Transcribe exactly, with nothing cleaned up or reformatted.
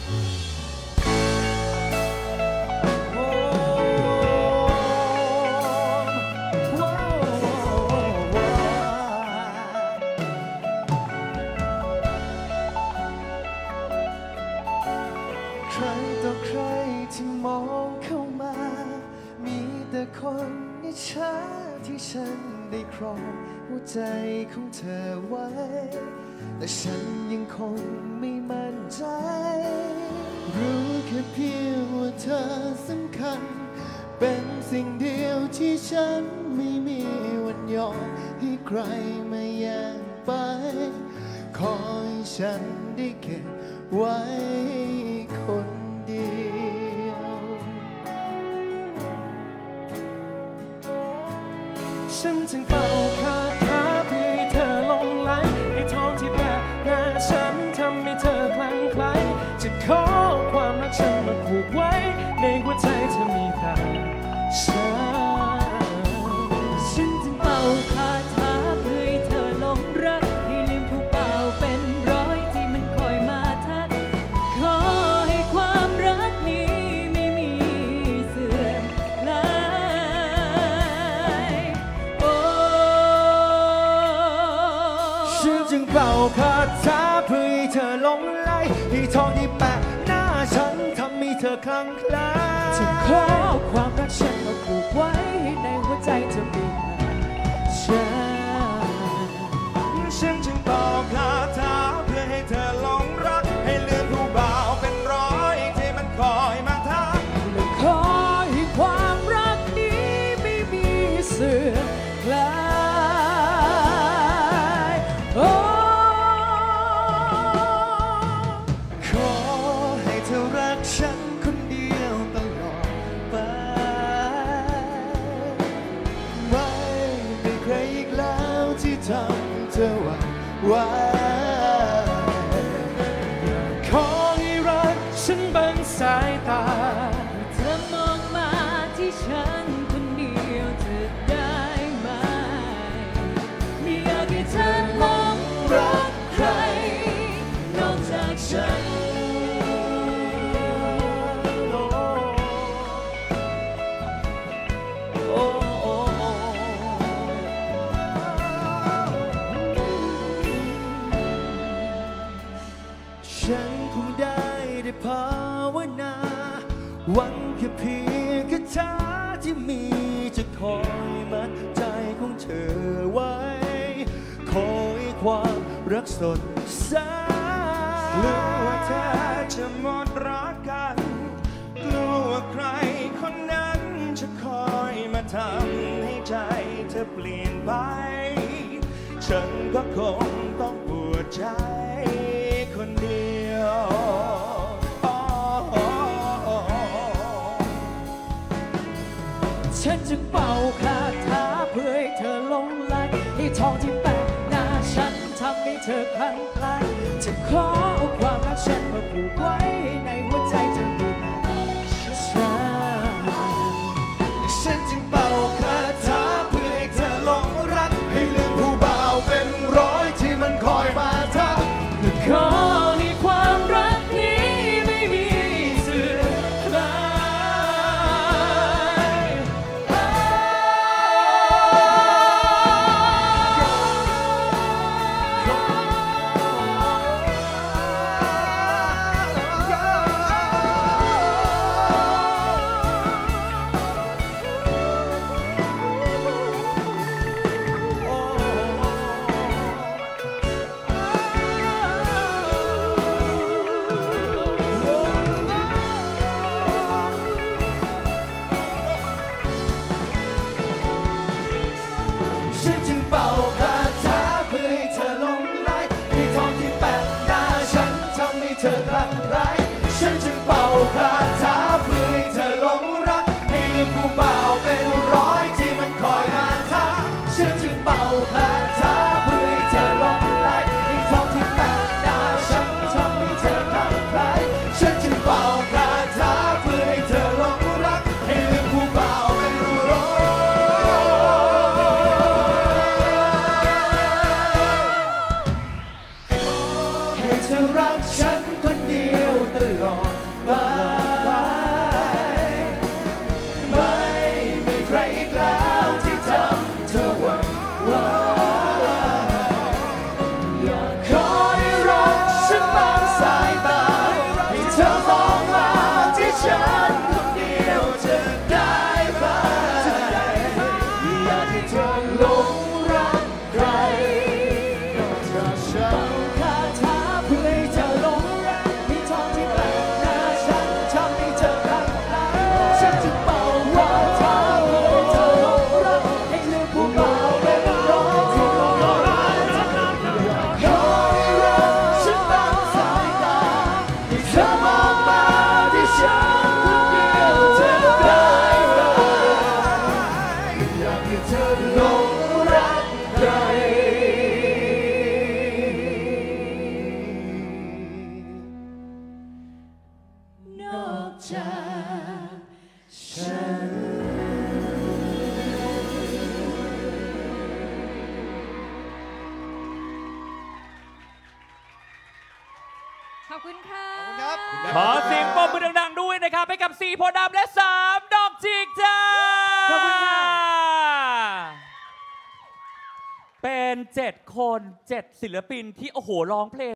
ใครต่อใครที่มองเข้ามามีแต่คนอิจฉาที่ฉันได้ครองหัวใจของเธอไว้แต่ฉันยังคงไม่มั่นใจรู้แค่เพียงว่าเธอสำคัญเป็นสิ่งเดียวที่ฉันไม่มีวันยอมให้ใครมาแย่งไปขอให้ฉันได้เก็บไว้คนเดียวฉันจึงเป่าคาถาเพื่อให้เธอหลงไหลให้ทองที่แปะหน้าฉันทำให้เธอคลั่งไคล้จะขอความรักฉันมาผูกไว้ในหัวใจเธอมีแต่ฉันฉันจึงเป่าคาถาเพื่อให้เธอหลงรักให้ลืมผู้เป่าเป็นร้อยที่มันคอยมาทักขอให้ความรักนี้ไม่มีเสื่อมคลายโอ้ฉันจึงเป่าคาถาเพื่อให้เธอหลงไหลให้ทองที่แปะหน้าฉันทำให้เธอคลั่งไคล้จะขอความรักฉันมาผูกไว้ในหัวใจเธอมีฉันฉันจึงเป่าคาถาเพื่อให้เธอหลงรักให้ลืมผู้บ่าวเป็นร้อยที่มันคอยมาทักและขอให้ความรักนี้ไม่มีเสื่อมคลายโอ้ขอให้เธอรักฉันคนเดียวตลอดไปไม่มีใครอีกแล้วที่ทำเธอหวั่นไหวขอให้รักฉันบังสายตาเธอมองมาที่ฉันคนเดียวเธอได้ไหมไม่อยากให้เธอหลงรักใครนอกจากฉันฉันคงได้ได้ภาวนาหวังแค่เพียงคาถาที่มีจะคอยมัดใจของเธอไว้ขอให้ความรักสดใสกลัวว่าเธอจะหมดรักกันกลัวว่าใครคนนั้นจะคอยมาทำให้ใจเธอเปลี่ยนไปฉันก็คงต้องปวดใจคนเดียวฉันจึงเป่าคาถาเพื่อให้เธอหลงไหลให้ทองที่แปะหน้าฉันทำให้เธอคลั่งไคล้จะขอเอาความรักฉันมาผูกไว้ในหัวใจเธอมีแต่ฉันฉันจึงเป่าคาถาเพื่อให้เธอหลงรักให้ลืมผู้บ่าวเป็นร้อยที่มันคอยมาทักขอให้ความรักนี้ไม่มีเสื่อมคลายขให้เธอรักฉันคนเดียวตลอดไปไม่มีใครอีกแล้วที่ทำเธอหวั่นไหวอยากขอให้รักฉันบางสายตาให้เธอมองมาที่ฉันคนเดียวจะได้ไหมอยากให้เธอหลงรักใครนอกจากฉันคาถาเพื่อให้เธอหลงรักมีทองที่แปลกหน้าฉันทำให้เธอรักตาฉันจะเป่าว่าเธอเพื่อให้เธอหลงรักให้ลืมผู้บ่าวเป็นร้อยที่หลงรักอยากขอให้รักฉันบางสายตาให้เธอมองมาที่ฉันคนเดียวจะได้ไหมอยากให้เธอหลงรักใครนอกจากฉันขอบคุณค่ะขอเสียงปรบมือดังๆด้วยนะครับให้กับสี่โพธิ์ดำและสามดอกจิกจ้าขอบคุณค่ะเป็นเจ็ดคนเจ็ดศิลปินที่โอ้โหร้องเพลง